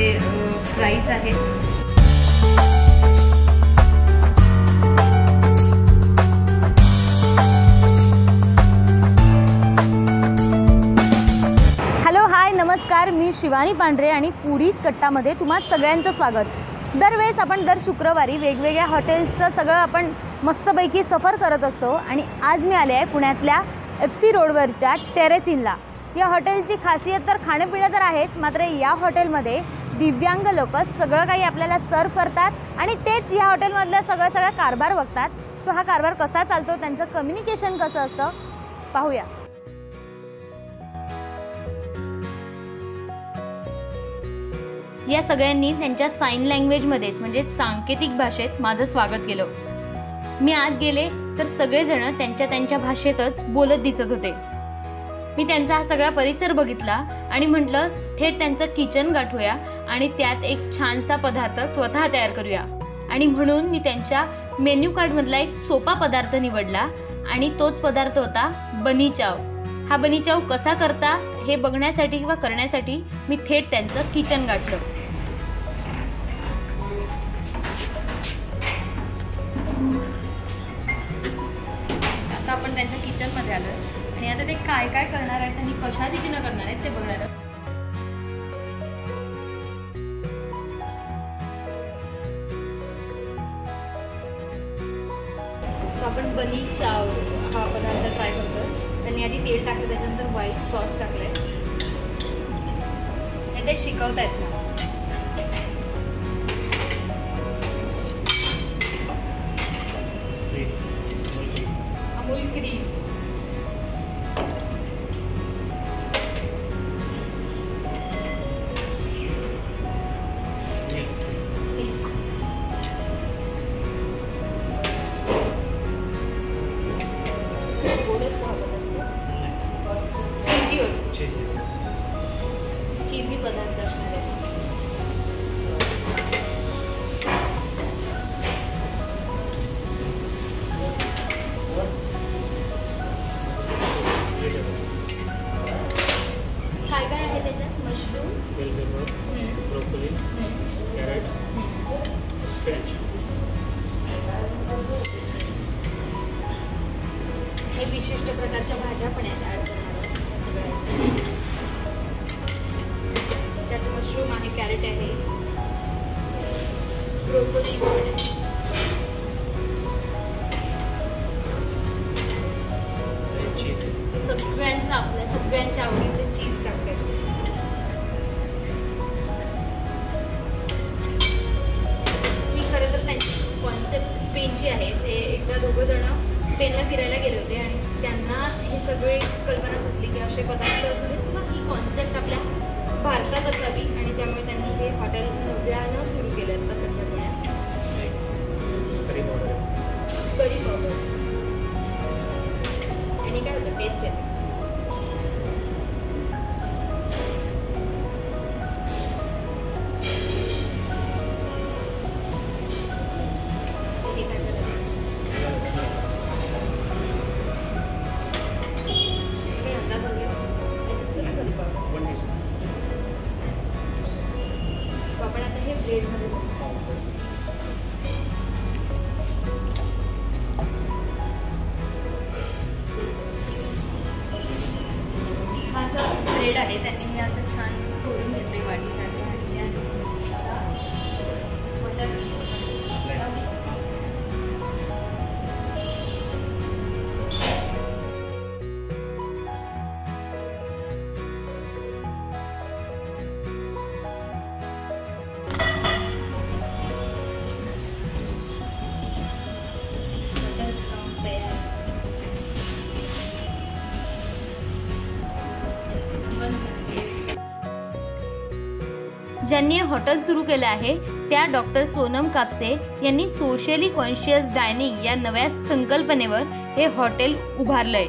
Fries आहेत. Hello hi नमस्कार, मी शिवानी पांढरे आणि फूडीज कट्टामध्ये तुम्हा सगळ्यांचं स्वागत. दरवेळेस आपण दर शुक्रवारी वेगवेगळ्या हॉटेल्सचं सगळं आपण मस्तपैकी सफर करत असतो आणि आज मी आले आहे पुण्यातल्या FC रोडवरच्या टेरेस इनला. या हॉटेलची खासियत तर खाणंपिणं तर आहेच, मात्र या हॉटेलमध्ये दिव्यांग लोक सगळं काही आपल्याला सर्व करतात आणि तेच या हॉटेलमधलं सगळं कारभार बघतात. सो हा कारभार कसा चालतो, त्यांचं कम्युनिकेशन कसं असतं पाहूया. या सगळ्यांनी त्यांच्या साइन लँग्वेजमध्येच म्हणजे सांकेतिक भाषेत माझं स्वागत केलं. मी आत गेले तर सगळेजण त्यांच्या भाषेतच बोलत दिसत होते. मी त्यांचा हा सगळा परिसर बघितला आणि म्हटलं थेट त्यांचं किचन गाठूया आणि त्यात एक छानसा पदार्थ स्वतः तयार करूया. आणि म्हणून मी त्यांच्या मेन्यू कार्डमधला एक सोपा पदार्थ निवडला आणि तोच पदार्थ होता बनी चाव. हा बनी चाव कसा करता हे बघण्यासाठी किंवा करण्यासाठी मी थेट त्यांचं किचन गाठलं. आता आपण त्यांच्या किचनमध्ये आलो आणि आता ते काय काय करणार आहेत आणि कशा रीतीनं करणार आहेत ते बघणार आहोत. आपण बनी चाव हा पदार्थ ट्राय करतो. त्यांनी आधी तेल टाकलं, त्याच्यानंतर व्हाईट सॉस टाकलंय. ते शिकवतायत ना. अमूल क्रीम, चीजी पदार्थ असणार आहे. काय काय आहे त्याच्यात? Mushroom, broccoli, carrot, spinach. हे विशिष्ट प्रकारच्या भाज्या पण आहेत ॲड करणार सगळ्या. त्यात मशरूम आहे, कॅरेट आहे, ब्रोकोली आहे. सगळ्यांचं आपल्या सगळ्यांच्या आवडीचं चीज टाकते. मी खरं तर त्यांची कॉन्सेप्ट स्पेनची आहे. ते एकदा दोघं जण स्पेनला फिरायला गेले होते आणि त्यांना हे सगळे कल्पना सुचली की असे पदार्थ असू दे किंवा ही कॉन्सेप्ट आपल्या भारतात असावी आणि त्यामुळे त्यांनी हे हॉटेल नव्यानं सुरू केलं आता सध्या पुण्यात. करी पावडर आणि काय होतं, टेस्ट येते. आपण आता हे ब्रेडमध्ये हा जो ब्रेड आहे त्यांनी हे असं छान करून घेतलंय वाटीसाठी आणि ज्यांनी हॉटेल सुरू केलं आहे त्या डॉक्टर सोनम कापसे यांनी सोशली कॉन्शियस डायनिंग या नव्या संकल्पनेवर हे हॉटेल उभारलंय.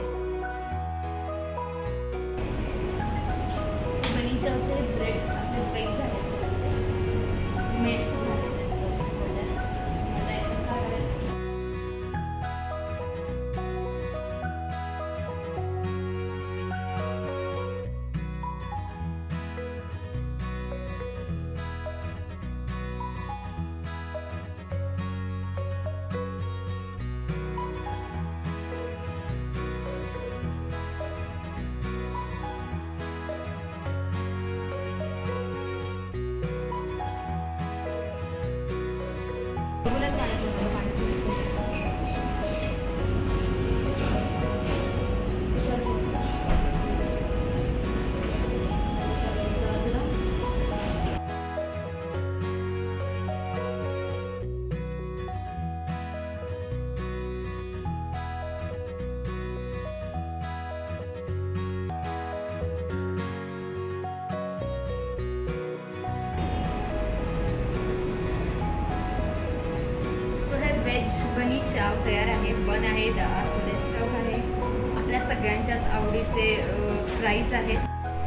व्हेज बनी चाव तयार आहे. बन आहे, आतमध्ये स्टफ आहे, आपल्या सगळ्यांच्याच आवडीचे फ्राईज आहेत.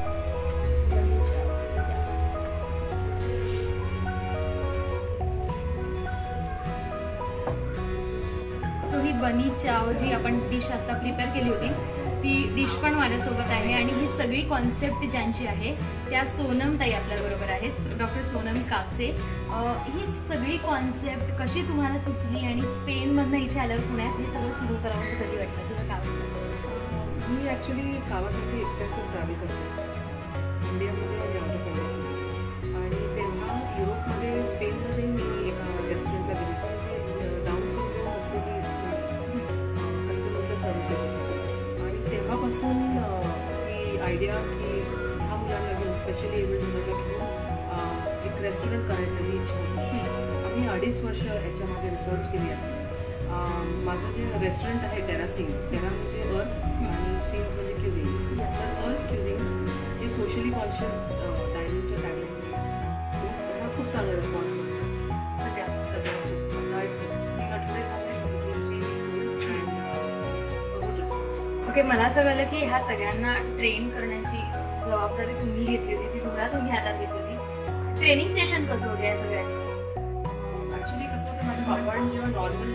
सो ही बनी चाव जी आपण डिश आता प्रिपेअर केली होती ती डिश पण माझ्यासोबत आहे. आणि ही सगळी कॉन्सेप्ट ज्यांची आहे त्या सोनम ताई आपल्याबरोबर आहेत, डॉक्टर सोनम कापसे. ही सगळी कॉन्सेप्ट कशी तुम्हाला सुचली आणि स्पेनमधनं इथे आल्यावर पुण्यात हे सगळं सुरू करावं असं कधी वाटतं तुला? काय वाटतं? मी ॲक्च्युली कामासाठी एक्सटेन्सिव्ह ट्रॅव्हल करते इंडियामध्ये आणि आउट ऑफ इंडियासुद्धा. आणि तेव्हा युरोपमध्ये स्पेनमध्ये मी एका रेस्टॉरंटला गेली होती. डाऊन सिंड्रोम असलेली कस्टमर्सला सर्व्हिस देत होती. आणि तेव्हापासून ही आयडिया की ह्या मुलांना घेऊन स्पेशली एबल्ड मुलांना घेऊन एक रेस्टॉरंट करायचं ही इच्छा होती. आम्ही 2.5 वर्ष याच्यामध्ये रिसर्च केली आहे. माझं जे रेस्टॉरंट आहे टेरा सीन, टेरा म्हणजे अर्थ आणि सीन्स म्हणजे क्युझिन्स. तर अर्थ क्युझिन्स हे सोशली कॉन्शियस डायनिंगच्या टॅगलाईनमध्ये हा खूप चांगला रिस्पॉन्स मिळतो. सध्या आता एक 3 आठवडे झाले, 3 weeks old and response. Okay, मला असं कळलं की ह्या सगळ्यांना ट्रेन करण्याची जबाबदारी तुम्ही घेतली होती, ती तुम्ही हातात घेतली होती. ट्रेनिंग सेशन कसं होतं या सगळ्यांचं? ॲक्च्युली कसं होतं, माझ्या बाबांनी जेव्हा नॉर्मल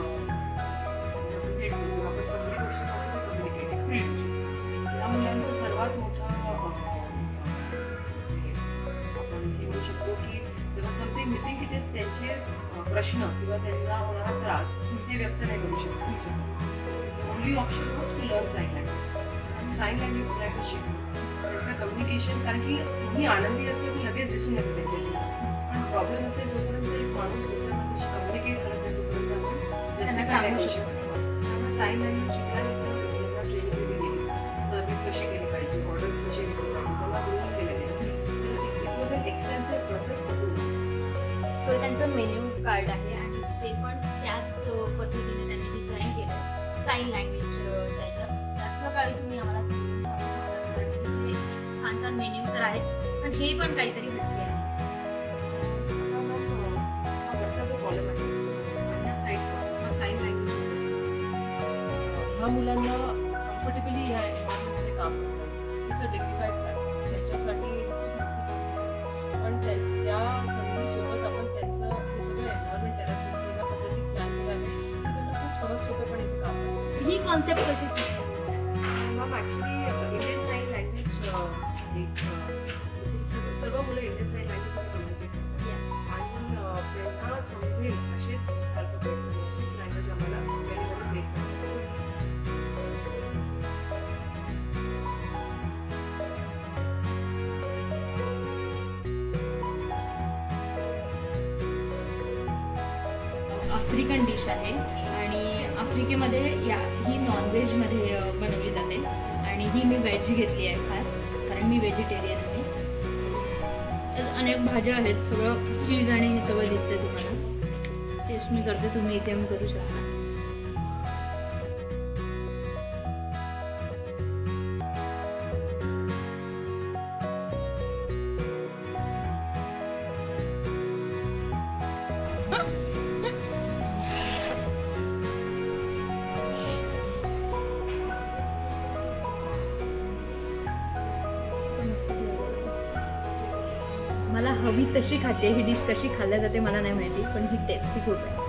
भेट होतो आपण पहिली गोष्ट करतो कम्युनिकेट. या मुलांचा सर्वात मोठा म्हणजे आपण हे म्हणू शकतो की जेव्हा समथिंग मिसिंग की ते त्यांचे प्रश्न किंवा त्यांना होणारा त्रास ते व्यक्त नाही करू शकत. Only option was to learn sign language. Sign language शिकतो त्यांचं कम्युनिकेशन. कारण की तुम्ही आनंदी असले की लगेच दिसून येते त्यांच्या. पण प्रॉब्लेम असेल जोपर्यंत एक माणूस दुसऱ्यांना जशी कम्युनिकेट करत नाही तोपर्यंत आपण जस्टिफाय करू शकतो. त्यामुळे साईन लँग्वेज शिकल्यानंतर त्यांना ट्रेनिंग दिली गेली, सर्व्हिस कशी केली पाहिजे, ऑर्डर्स कसे घेतले पाहिजे, त्यांना ग्रूम केलेले. तर it was an extensive process. तो त्यांचं मेन्यू कार्ड आहे आणि ते पण त्याच पद्धतीने त्यांनी डिझाईन केलं साईन लँग्वेजच्या त्यातलं काही तुम्ही आम्हाला छान छान मेन्यू तर आहेत, पण हे पण काहीतरी भेटले आहे. वरचा जो कॉलम आहे आणि या साईडवर हा साईन लँग्वेज ह्या मुलांना कम्फर्टेबली ह्या एन्व्हायरमेंटमध्ये काम करतात. It's a dignified plan. त्यांच्यासाठी खूप मोठी संधी. पण त्या संधीसोबत आपण त्यांचं हे सगळं एन्व्हायरमेंट टेरासिनचं ज्या पद्धतीत प्लॅन केलं आहे ते त्यांना खूप सहज सोपेपणे इथे काम करतात. ही कॉन्सेप्ट कशी मग ॲक्च्युली इंडियन साईन लँग्वेज एक म्हणजे सर्व मुलं इंडियन साईन लँग्वेजमध्ये कम्युनिकेट करतात. आणि त्यांना समजेल असेच अल्फाबेट अशीच लँग्वेज आम्हाला इंडियामध्ये प्लेस करतात. आफ्रिकन डिश आहे आणि आफ्रिकेमध्ये ही नॉनव्हेजमध्ये बनवली जाते आणि ही मी व्हेज घेतली आहे खास, कारण मी व्हेजिटेरियन आहे. त्यात अनेक भाज्या आहेत, सगळं चीज आणि हे सगळं दिसते तुम्हाला. टेस्ट मी करते, तुम्ही इथे करू शकता. मला हवी तशी खाते. ही डिश कशी खाल्ल्या जाते मला नाही माहिती, पण ही टेस्टी खूप आहे.